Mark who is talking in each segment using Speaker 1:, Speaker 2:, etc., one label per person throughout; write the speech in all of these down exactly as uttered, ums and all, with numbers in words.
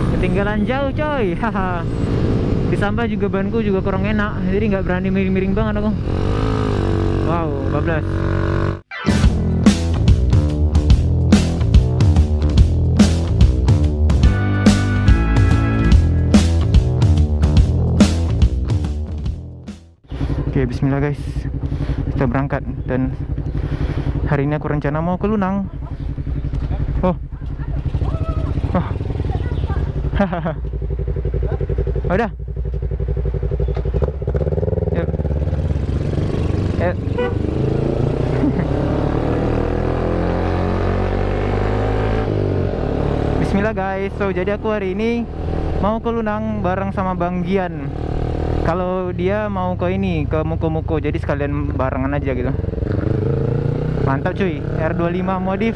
Speaker 1: Ketinggalan jauh coy. Haha. Ditambah juga banku juga kurang enak, jadi nggak berani miring-miring banget aku. Wow, bablas. Oke, bismillah guys. Kita berangkat dan hari ini aku rencana mau ke Lunang. Oh. Oh. Hahaha. Udah. Yuk. Yuk. Bismillah guys. So jadi aku hari ini mau ke Lunang bareng sama Bang Gian. Kalau dia mau ke ini, ke Muko-Muko, jadi sekalian barengan aja gitu. Mantap cuy, R dua puluh lima modif.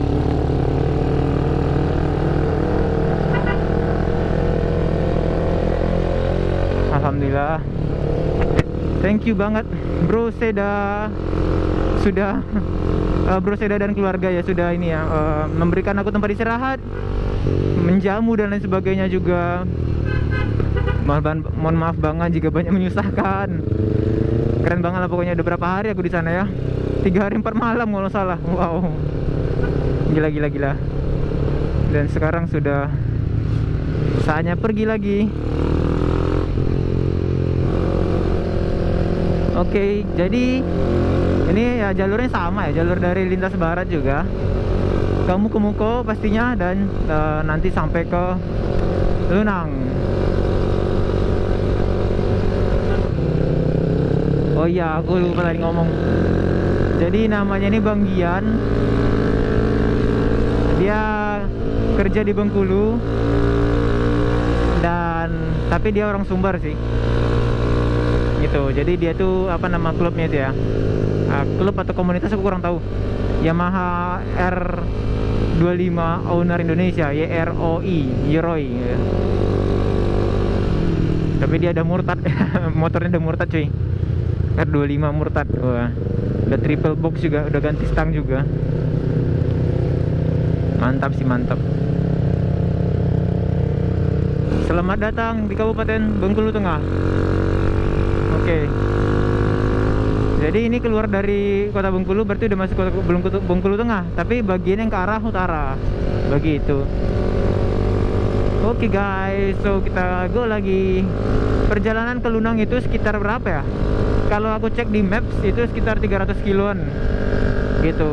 Speaker 1: Alhamdulillah. Thank you banget Bro Seda. Sudah uh, Bro Seda dan keluarga ya sudah ini ya uh, memberikan aku tempat istirahat, menjamu dan lain sebagainya juga. Mohon, mohon maaf banget jika banyak menyusahkan. Keren banget lah pokoknya. Udah berapa hari aku di sana ya? Tiga hari empat malam kalau salah. Wow, gila gila gila. Dan sekarang sudah saatnya pergi lagi. Oke, jadi ini ya jalurnya sama ya, jalur dari lintas barat juga. Kamu ke Muko pastinya dan uh, nanti sampai ke Lunang. Oh iya, aku lupa tadi ngomong. Jadi namanya ini Bang Gian. Dia kerja di Bengkulu dan tapi dia orang Sumbar sih. Gitu. Jadi dia tuh apa nama klubnya itu ya? Uh, klub atau komunitas aku kurang tahu. Yamaha R dua puluh lima Owner Indonesia, Y R O I, Yoroi. Tapi dia ada murtad. Motornya ada murtad cuy. R dua puluh lima murtad. Wah. Udah triple box juga, udah ganti stang juga. Mantap sih, mantap. Selamat datang di Kabupaten Bengkulu Tengah. Oke. Jadi ini keluar dari kota Bengkulu berarti udah masuk kota Bengkulu, Bengkulu Tengah, tapi bagian yang ke arah utara. Begitu. Oke guys, so kita go lagi. Perjalanan ke Lunang itu sekitar berapa ya? Kalau aku cek di maps itu sekitar tiga ratus kiloan gitu.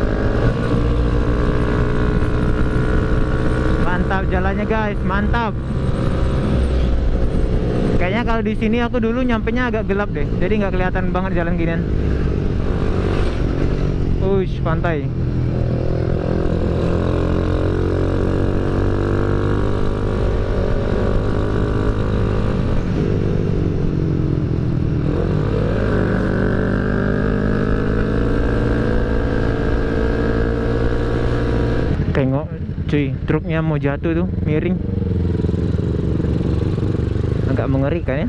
Speaker 1: Mantap jalannya guys, mantap. Kayaknya kalau di sini aku dulu nyampenya agak gelap deh, jadi nggak kelihatan banget jalan ginian. Ush, pantai. Tengok cuy, truknya mau jatuh tuh, miring. Agak mengerikan ya.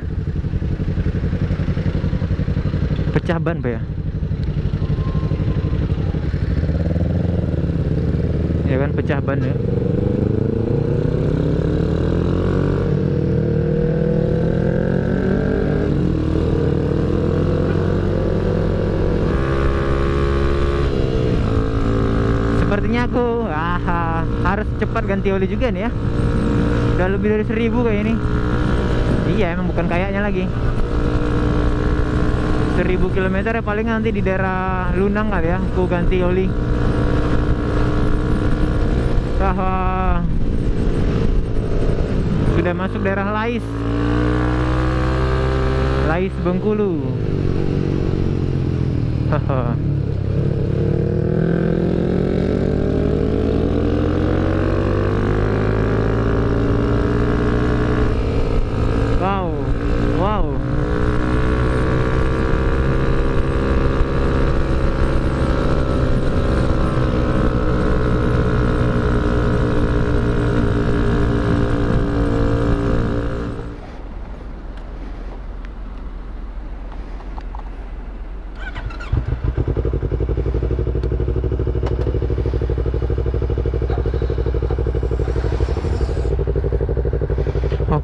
Speaker 1: Pecah ban Pak ya? Ya kan, pecah ban ya. Sepertinya aku ah, harus cepat ganti oli juga nih ya. Udah lebih dari seribu kayak ini. Iya, emang bukan kayaknya lagi. Seribu kilometer ya paling nanti di daerah Lunang kali ya aku ganti oli. Wah, sudah masuk daerah Lais. Lais Bengkulu. Haha. Wow, wow.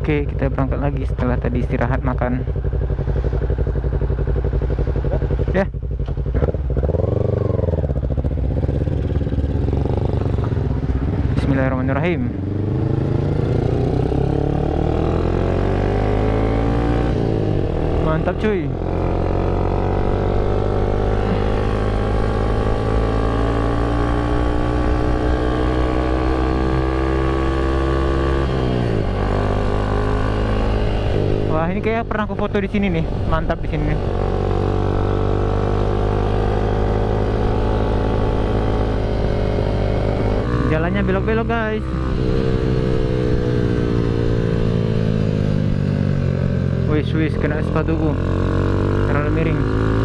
Speaker 1: Oke, kita berangkat lagi setelah tadi istirahat makan. Ya. Bismillahirrahmanirrahim. Mantap cuy. Wah, ini kayak pernah aku foto di sini nih. Mantap di sini nih. Jalannya belok-belok, guys. Wis, wis, kena sepatuku. Terlalu miring.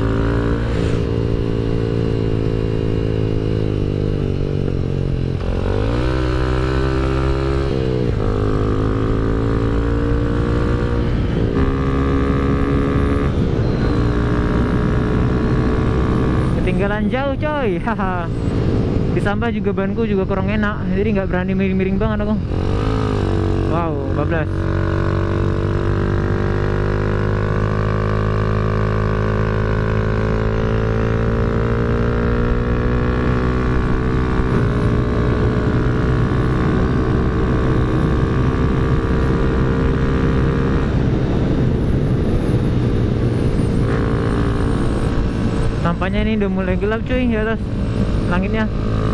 Speaker 1: Ketinggalan jauh coy. Haha. Ditambah juga banku juga kurang enak, jadi nggak berani miring-miring banget aku. Wow, bablas. Nampaknya ini udah mulai gelap cuy di atas langitnya.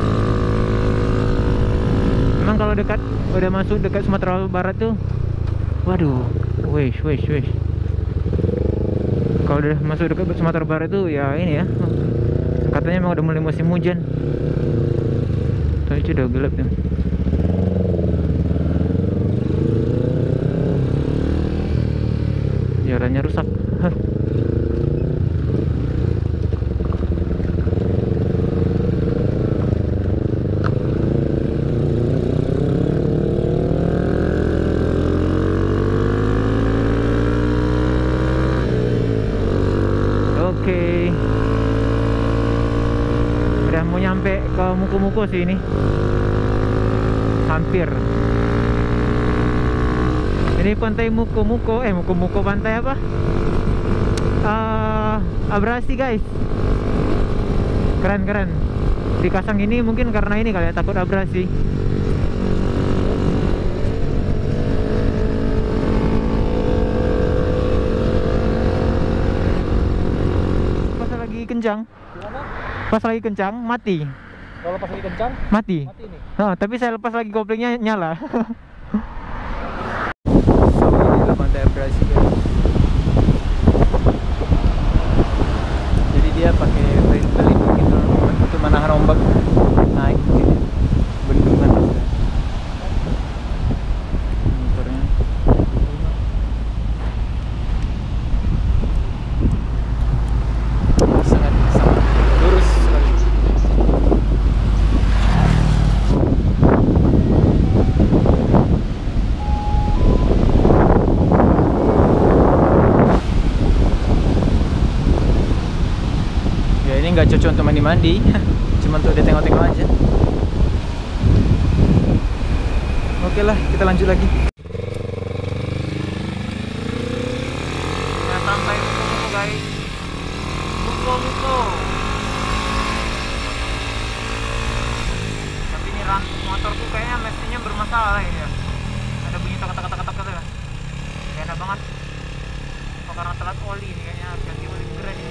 Speaker 1: Memang kalau dekat udah masuk dekat Sumatera Barat tuh, waduh, wes wes wes. Kalau udah masuk dekat Sumatera Barat tuh ya ini ya, katanya memang udah mulai musim hujan. Tuh itu udah gelap tuh. Jalannya rusak. Oke, udah mau nyampe ke Muko-Muko sih ini, hampir. Ini pantai Muko-Muko, eh Muko-Muko pantai apa? Uh, Abrasi guys, keren-keren. Dikasang ini mungkin karena ini kali ya, takut abrasi. Kencang. Gimana? Pas lagi kencang mati.
Speaker 2: Kalau pas lagi kencang
Speaker 1: mati.
Speaker 2: Mati nih.
Speaker 1: Nah, tapi saya lepas lagi koplingnya nyala.
Speaker 2: Ini pantai abrasi ya. Jadi dia pakai pelindung gitu untuk menahan ombak naik gitu. Bendungan. Motornya. Sangat sangat lurus sekali. Ya ini nggak cocok untuk mandi-mandi, cuma untuk dia tengok-tengok aja. Oke lah, kita lanjut lagi.
Speaker 1: Ya sampai Muko-Muko guys. Muko-Muko. Tapi ini ram motorku kayaknya mesinnya bermasalah ini ya. Ada bunyi tak-tak-tak-tak gitu ya. Gak enak banget. Apa karena telat oli ini kayaknya harus ganti oli segera nih.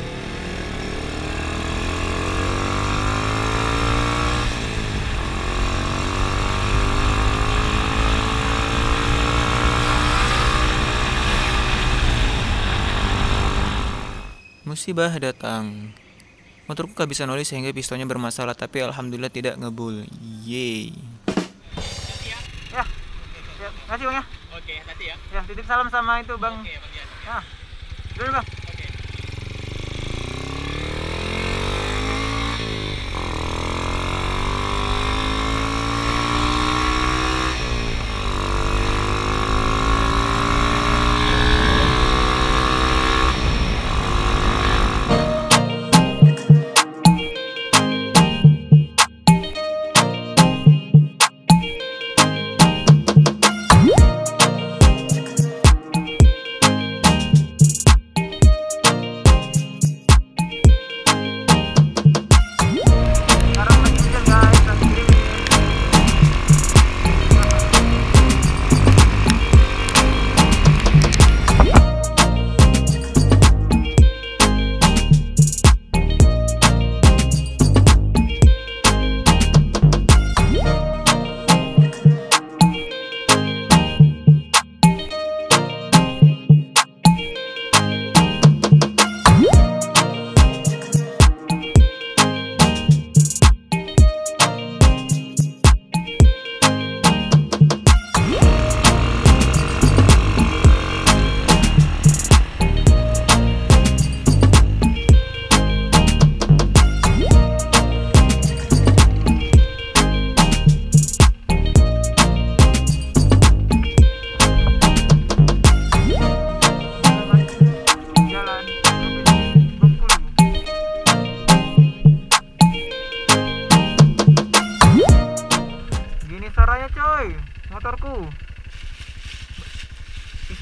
Speaker 3: Musibah datang. Motorku kehabisan oli sehingga pistonnya bermasalah, tapi alhamdulillah tidak ngebul. Yeay.
Speaker 1: Ya. Ya, kasih Bang ya.
Speaker 2: Oke, nanti ya.
Speaker 1: Ya, titip salam sama itu Bang.
Speaker 2: Oke, Bang.
Speaker 1: Ya. Dulu Bang.
Speaker 2: Oke.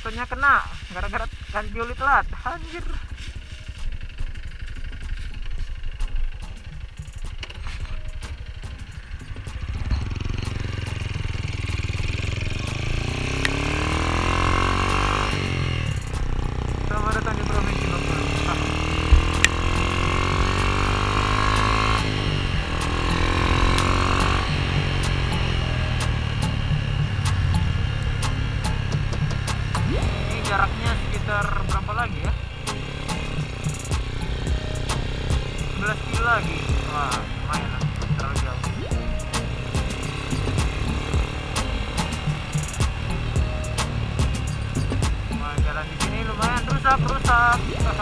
Speaker 1: pistonnya kena gara-gara ganti oli telat. Anjir. Selamat datang di Provinsi Bengkulu. Ah. Jaraknya sekitar berapa lagi ya? sebelas kilo lagi. Wah, lumayan lah, terlalu jauh. Wah, jalan di sini lumayan rusak, rusak.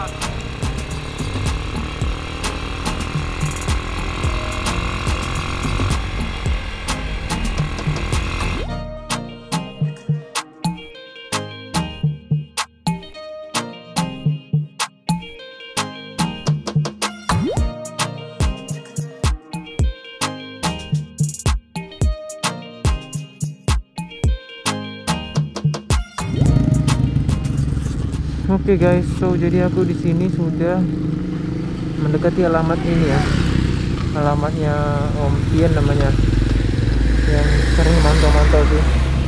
Speaker 1: Oke okay guys, so jadi aku di sini sudah mendekati alamat ini ya, alamatnya Om Tian namanya, yang sering mantau-mantau sih.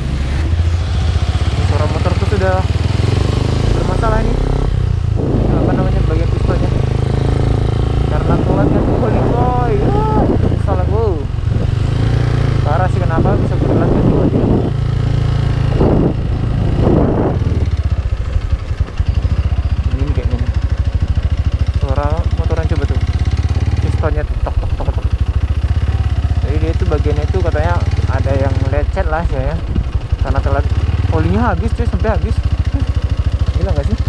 Speaker 1: Suara motor tuh sudah bermasalah ini, apa namanya, bagian pistonnya, karena telat kan. Holy boy, wah, salah gue, parah sih. Kenapa bisa telat kan juga. Tok tok tok tok. Jadi dia itu bagiannya itu katanya ada yang lecet lah ya, karena telat. Olinya habis cuy, sampai habis. Gila nggak sih?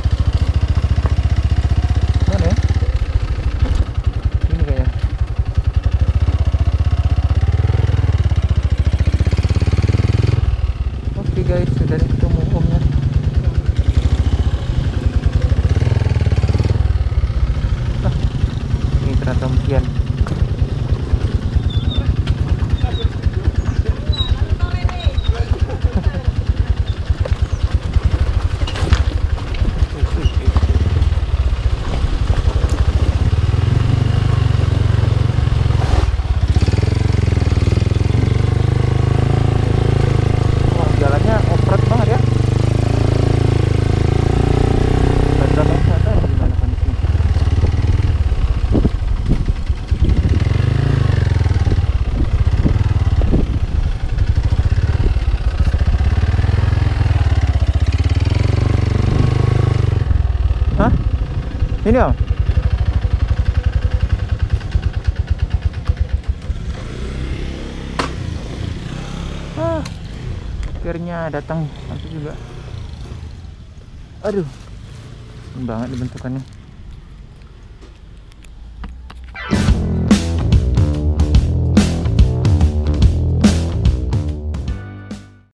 Speaker 1: Mana ya? Ini kayaknya. Oke guys, sudah ketemu omnya. Ah, ini ternyata mungkin. Ini om. Ah, akhirnya datang nanti juga. Aduh, banget dibentukannya.